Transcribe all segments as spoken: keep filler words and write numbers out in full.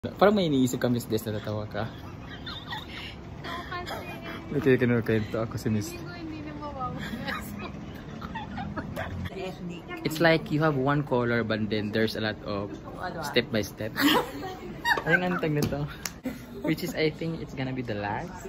Parang may iniisip ka, Miss Des, natatawa ka. Okay, kinukwento ako si Miss. It's like you have one color but then there's a lot of step by step. Anong antag nito? Which is I think it's gonna be the last.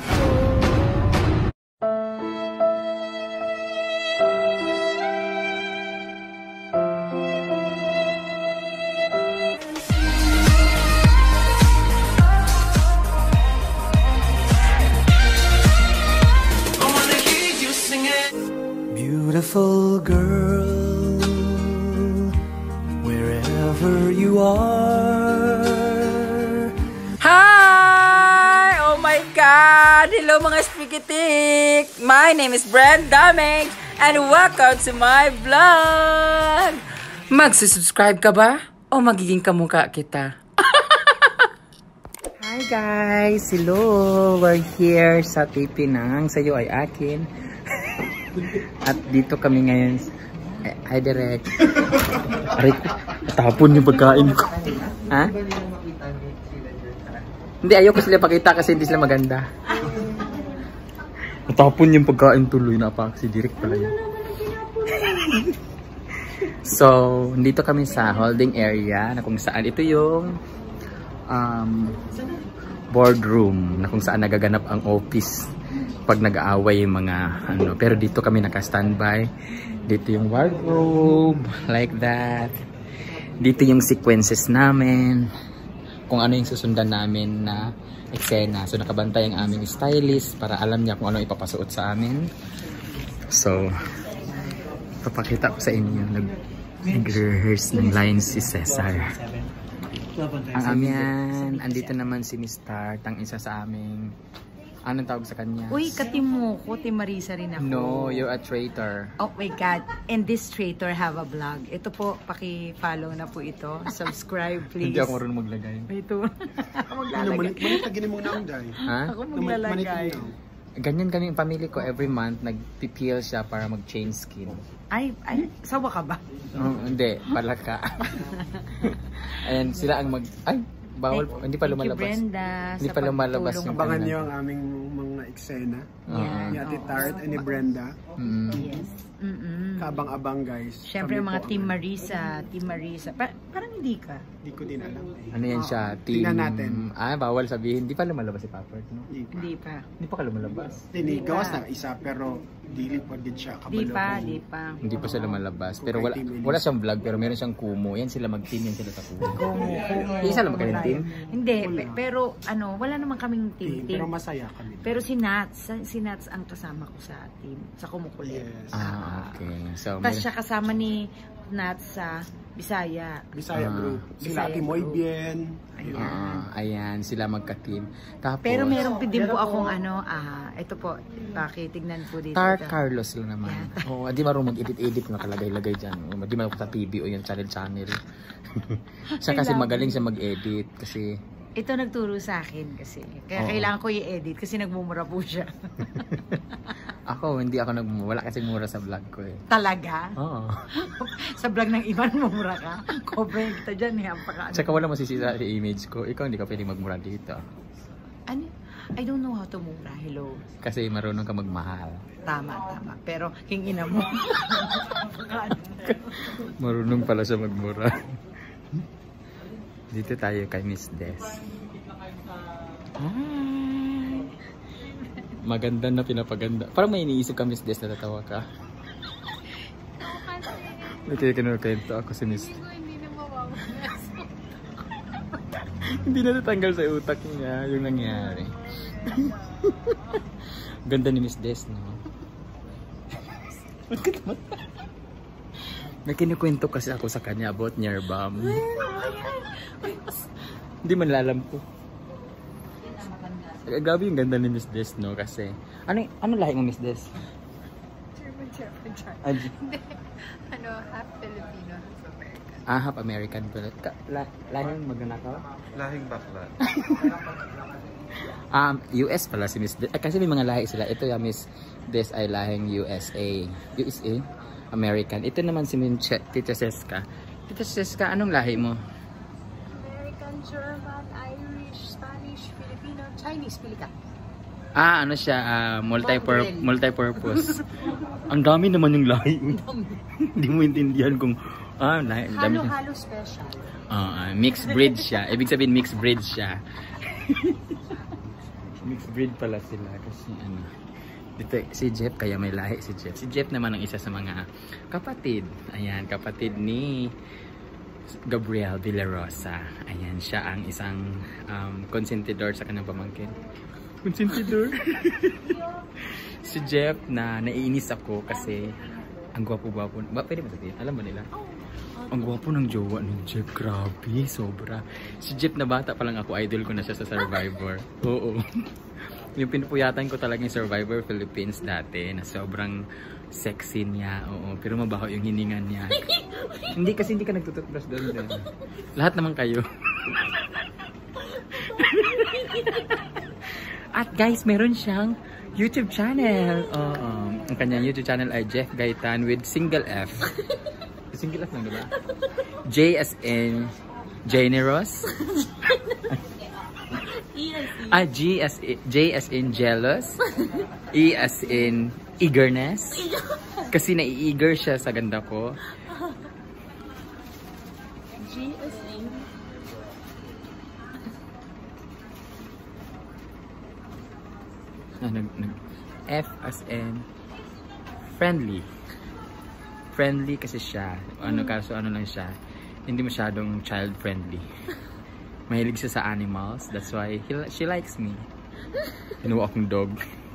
Beautiful girl, wherever you are. Hi! Oh my God! Hello mga spikitik! My name is Brenda Meng and welcome to my vlog! Magsusubscribe ka ba? O magiging kamukha kita? Hi guys! Hello! We're here sa Tipinang. Sa'yo ay akin. At dito kami ngayon. Hi, direct. Aray ko, tapon yung pagkain ko. Ha? Hindi, ayoko sila pakita kasi hindi sila maganda. Tapon yung pagkain tuloy. Napak si direct pala yun. So, dito kami sa holding area na kung saan ito yung um, boardroom na kung saan nagaganap ang office pag nag-aaway yung mga ano, pero dito kami naka-standby. Dito yung wardrobe, like that. Dito yung sequences namin, kung ano yung susundan namin na eksena. So nakabantay ang aming stylist para alam niya kung ano ipapasuot sa amin. So papakita ko sa inyo, nag-rehearse ng lines si Cesar. Ang amyan, andito naman si Mister Tang, isa sa aming anong tawag sa kanya? Uy, katim mo ko, Tim Marisa rin ako. No, you're a traitor. Oh my God. And this traitor have a vlog. Ito po, paki-follow na po ito. Subscribe, please. Hindi ako marunong maglagay. Ito. Maglalagay. Manitagin mo na ang day. Ha? Ako maglalagay. Ganyan kami yung family ko. Every month, nag-peel siya para mag-change skin. Ay, ay, sawa ka ba? Oh, hindi, pala ka. Ayan, sila ang mag... Ay! Bawal po. Hindi pa lumalabas. Brenda, hindi pa lumalabas yung abangan niyo ang aming mga eksena. Yeah. Ni Ate Tart and ni Brenda. Mm. Yes. Mm -mm. Kabang-abang guys. Siyempre Kami mga po Team ang- Marisa, Team Marisa. Pa parang hindi ka. Hindi ko din alam. Ano yan siya? Team... Tingnan natin. Ah, bawal sabihin. Hindi pa lumalabas si Papert, no? Hindi pa. Hindi pa. Hindi pa ka lumalabas. Hindi, gawas na isa pero dili pa din siya kabalo. Di pa, di pa. Hindi pa siya lumalabas. Pero wala wala siyang vlog, pero meron siyang kumo. Yan sila mag-team, yan sila sa kumo. Isa lang magkaling team? Hindi, pe- pero ano, wala naman kaming team. Pero team. masaya kami. Pero si Nats, si Nats ang kasama ko sa team, sa Kumukulit. Yes. Ah, okay. So, Tapos meron- siya kasama ni Nats sa Bisaya. Bisaya Ah. group. Sila Bisaya Ate Moy group. Bien. Ah, ayan, sila magka-team. Tapos, Pero meron din po akong ano, ah, ito po, pakitignan po dito. Tart Ito. Carlos lang naman. Oo, oh, di marunong mag-edit-edit na nakalagay-lagay dyan. Oh, di man ako sa T V o yung channel-channel. Siya kasi magaling siya mag-edit kasi Ito nagturo sa akin kasi. Kaya Oo. kailangan ko i-edit kasi nagmumura po siya. ako, hindi ako nag wala kasi mura sa vlog ko eh. Talaga? Oo. Sa vlog ng iba, mumura ka? Cover kita dyan eh. Paka, Tsaka wala masisira sa image ko. Ikaw hindi ka pwedeng magmura dito. ano? I don't know how to mura. Hello. Kasi marunong ka magmahal. Tama, tama. Pero, king ina mo. Marunong pala siya magmura. Dito tayo kay Miss Des. Hi! Maganda na pinapaganda. Parang may iniisip ka, Miss Des, natatawa ka. Okay, kinukwento ako si Miss. Hindi na natanggal sa utak niya yung nangyari. Ganda ni Miss Des, no? May kinukwento kasi ako sa kanya about Nierbam. Hindi man lalam ko. Grabe yung ganda ni Miss Des, no? Kasi, ano, ano lahi mo, Miss Des? German Shepherd. Ah, Ano, half Filipino, half American. ah, half American pala. Ka, la, lahing magnanakaw? Lahing bakla. Um, U S pala si Miss Des. Eh, kasi may mga lahi sila. Ito yung Miss Des ay lahing U S A. U S A? American. Ito naman si Tita Seska. Tita Seska, anong lahi mo? American German Irish, Spanish, Filipino, Chinese, pili ka. Ah, ano siya, uh, multi multi-purpose. Ang dami naman yung lahi. Hindi mo intindihan kung ah, lahi. Halo-halo special. Uh, mixed breed siya. Ibig sabihin mixed breed siya. Mixed breed pala sila kasi ano. Dito si Jeff, kaya may lahi si Jeff. Si Jeff naman ang isa sa mga kapatid. Ayan, kapatid ni Gabriel Villarosa. Ayan, siya ang isang um, consentidor sa kanyang pamangkin. Consentidor. Si Jeff na naiinis ako kasi ang gwapo-gwapo. Ba, pwede ba sabihin? Alam mo nila? Ang gwapo ng jowa ni Jeff. Grabe, sobra. Si Jeff na bata pa lang ako, idol ko na siya sa Survivor. Oo. Yung pinupuyatan ko talaga yung Survivor Philippines dati na sobrang sexy niya. Oo, pero mabaho yung hininga niya. Hindi kasi hindi ka nagtututbrush doon din. Lahat naman kayo. At guys, meron siyang YouTube channel. Oo. Ang kanyang YouTube channel ay Jeff Gaitan with single F. Single F lang, diba? J as in generous. Ah, G as in, J as in jealous. E as in eagerness. Kasi nai-eager siya sa ganda ko. G as in Ah, nag, nag, F as in friendly. Friendly kasi siya. Ano kaso ano lang siya. Hindi masyadong child friendly. Mahilig siya sa animals. That's why he, she likes me. Kinuha akong dog.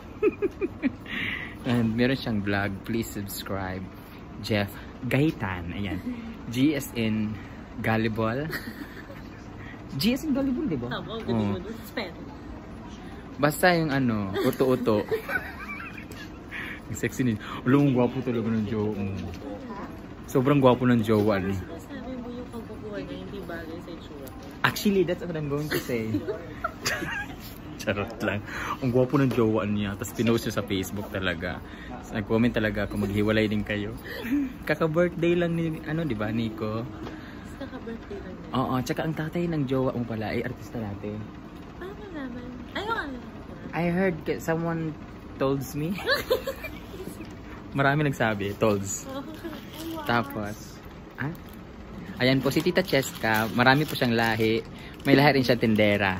And meron siyang vlog. Please subscribe. Jeff Gaitan. Ayan. G as in gullible. G as in gullible, diba? Tama, oh. Spell. Basta yung ano, uto-uto. Ang sexy niya. Alam mo, gwapo talaga ng jowa mo. Sobrang gwapo ng jowa niya. Sabi mo yung pagkukuha niya, hindi bagay sa itsura. Actually, that's what I'm going to say. Charot lang. Ang gwapo ng jowa niya. Tapos pinost siya sa Facebook talaga. Nag-comment talaga kung maghiwalay din kayo. Kaka-birthday lang ni, ano, di ba, Nico? Kaka-birthday lang niya. Oo, tsaka ang tatay ng jowa mo pala ay artista natin. Paano naman? Ayun, I heard someone told me. Marami nagsabi, tolls. Tapos, ah? Ayan po, si Tita Cheska, marami po siyang lahi. May lahi rin siyang tindera.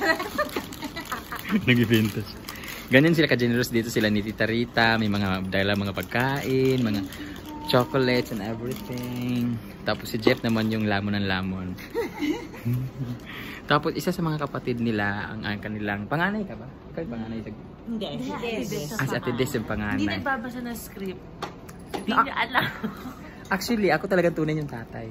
Nag-ibenta siya. Ganyan sila ka-generous dito sila ni Tita Rita. May mga, dahil mga pagkain, mga chocolates and everything. Tapos si Jeff naman yung lamon ng lamon. Tapos isa sa mga kapatid nila, ang, ang kanilang, panganay ka ba? Ikaw yung panganay sa... Hindi, si Des. Ah, si Ate Des yung panganay. Hindi nagbabasa ng script. Hindi No, niya alam. Actually, ako talagang tunay yung tatay.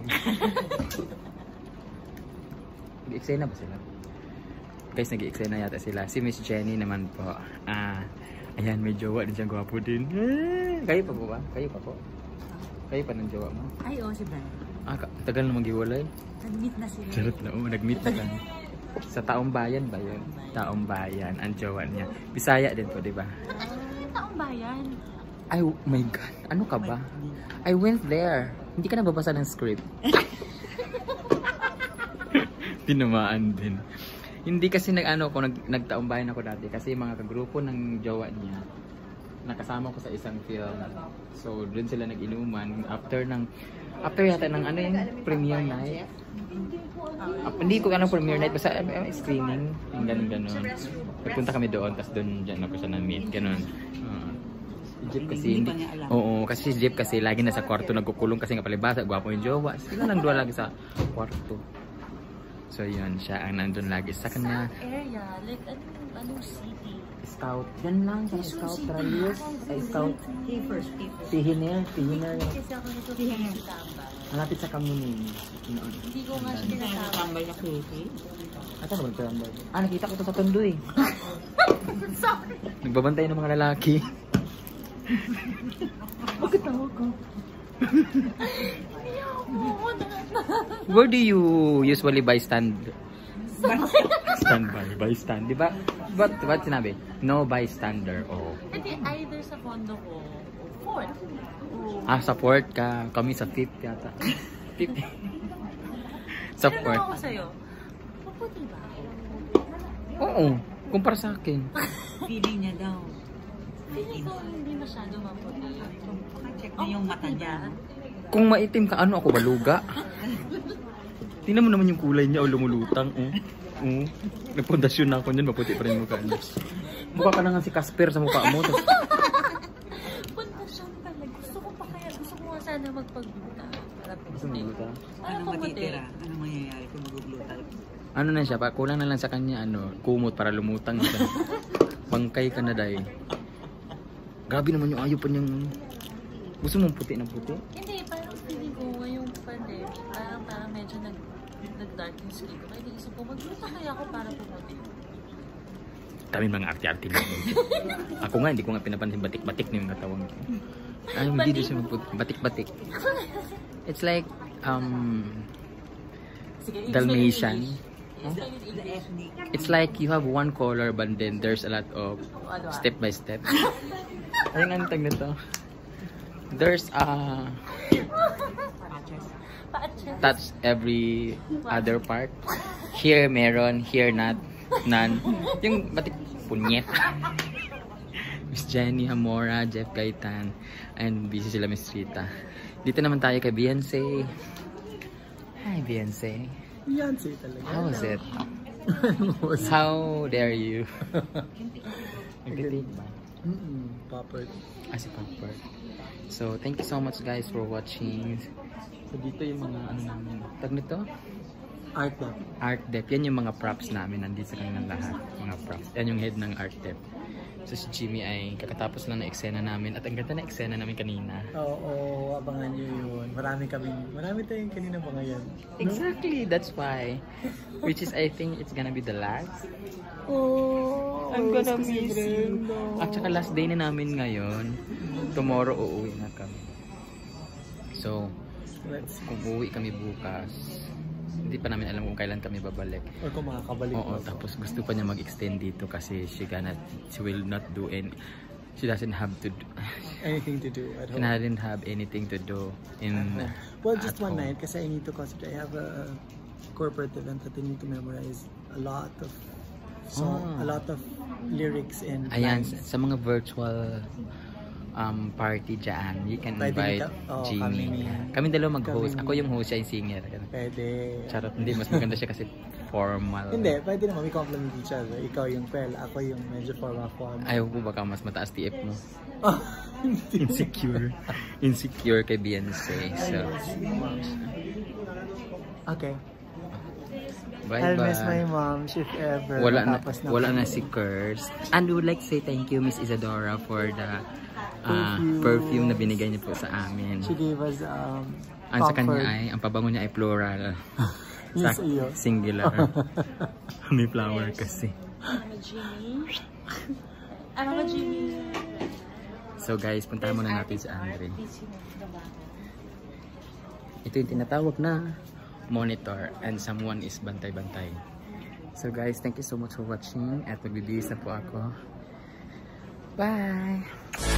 Nag-i-eksena ba sila? Guys, nag-i-eksena yata sila. Si Miss Jenny naman po. Ah, ayan, may jowa din siyang gwapo din. Kayo pa po ba? Kayo pa po? Kayo pa ng jowa mo? Ay, oo, si Brian. Ah, tagal na maghiwalay. Nag-meet na sila. Charot na, oh, nag-meet na kami. Sa Taong Bayan ba yun? Taong Bayan, ang jowa niya. Bisaya din po, di ba? Taong Bayan. Ay, oh my God. Ano ka ba? I went there. Hindi ka nababasa ng script. Tinamaan din. Hindi kasi nag-ano ko, nag, nagtaong bayan ako dati. Kasi mga kagrupo ng jowa niya, nakasama ko sa isang film. So, dun sila nag-inuman. After ng, after yata ng ano yung premiere night. Uh, hindi ko anong premiere night, basta uh, screening. Yung ganun-ganun. Nagpunta kami doon, tapos doon dyan ako siya na-meet. Ganun. Uh, si Jeep kasi, hindi, oo, kasi si Jeep kasi lagi na sa kwarto nagkukulong kasi nga palibasa, gwapo yung jowa. Sila nang dua lagi sa kwarto. So yun, siya ang nandun lagi sa kanya. Area, like anong, anong city? Scout, yan lang, sa Scout Ralios. Ay, Scout. Pay first, pay first. Pihiner, Pihiner. Kasi ako nito Pihiner. Malapit sa Kamuning. Hindi ko nga siya tinatambay na crazy. Ito na magtambay. Ah, nakita ko to sa tondo eh. Sorry. Nagbabantay ng mga lalaki. Bakit tawa ko? Where do you usually buy stand? Standby, bystand, di ba? But what sinabi? No bystander. Oh. Hindi, either sa condo ko o fourth. Ah, sa fourth ka. Kami sa fifth yata. Fifth. Sa Ano fourth. ako sa'yo? Maputi ba? Oo, kumpara sa akin. Feeling niya daw. Feeling ko hindi masyado maputi. Check na yung mata niya. Kung maitim ka, ano ako baluga? Tingnan mo naman yung kulay niya o lumulutang. Oh. Oh. Nagpundasyon na ako niyan, maputi pa rin yung mukha niya. Mukha ka na nga si Casper sa mukha mo. Pundasyon pala. Gusto ko pa kaya. Gusto ko nga sana magpagluta. Gusto mo luta? Anong matitira? Anong mangyayari kung magugluta? Ano na siya, pa kulang na lang sa kanya, ano, kumot para lumutang siya. Bangkay ka na dahil. Grabe naman yung ayaw pa niyang... Gusto mong puti ng puti? Hindi, parang feeling ko ngayong pandemic, parang parang medyo nag, nag-dark yung skin ko. Kaya naisip ko, magluta kaya ako para pumuti. Dami mga arte-arte na. Ako nga, hindi ko nga pinapansin batik-batik na yung katawang ko. Ay, hindi din siya magputi. Batik-batik. It's like, um... Dalmatian. It's like you have one color but then there's a lot of step by step. Ayun ang tag nito. There's a touch every other part. Here meron, here not, none. Yung batik punyet. Miss Jenny Amora, Jeff Gaitan, and busy sila Miss Rita. Dito naman tayo kay Beyonce. Hi Beyonce. Beyonce talaga. How was it? How dare you? Nagtitig ba? Mm-mm, Popper. Ah, si Popper. So, thank you so much guys for watching. So, dito yung mga ano namin. Tag nito? Art Dep. Art Dep. Yan yung mga props namin. Nandito sa kanilang lahat. Mga props. Yan yung head ng Art Dep. So, si Jimmy ay kakatapos lang na eksena namin. At ang ganda na eksena namin kanina. Oo, oh, abangan nyo yun. Marami kami, marami tayong kanina ba ngayon? Exactly, that's why. Which is, I think, it's gonna be the last. Oh, I'm gonna miss you. At saka last day na namin ngayon. Tomorrow, uuwi na kami. So, Let's kung uuwi kami bukas, hindi pa namin alam kung kailan kami babalik. Or kung makakabalik. Oo, tapos gusto pa niya mag-extend dito kasi she gonna, she will not do any, she doesn't have to do, Anything to do at she home. doesn't have anything to do in Well, just at one home. night kasi I need to concentrate. I have a corporate event that I need to memorize a lot of song, Ah. a lot of lyrics and Ayan, lines. sa mga virtual um, party dyan, you can Pwede invite ka- oh, Jimmy. kami ni- Kami dalawa mag-host. kami Ako ni- yung host, siya yung singer. Pwede. Charot, hindi. Mas maganda siya kasi formal. Hindi, pwede naman. We compliment each other. Ikaw yung well, ako yung medyo formal-formal. Ayaw ko baka mas mataas T F mo. Oh, Insecure. Insecure kay Beyonce. So, okay. bye-bye. I'll miss my mom if ever. Wala na, Matapos wala na kami. si Curse. And we would like to say thank you, Miss Isadora, for the uh, Perfume. perfume na binigay niyo po sa amin. She gave us um, Ang sa kanya comfort. ay, ang pabango niya ay plural. Yes, Sa iyo. singular. May flower kasi. Ano, Jimmy? Ano, Jimmy? So guys, puntahan muna natin si Andre. Ito yung tinatawag na monitor and someone is bantay-bantay. So guys, thank you so much for watching at magbibihis na po ako. Bye!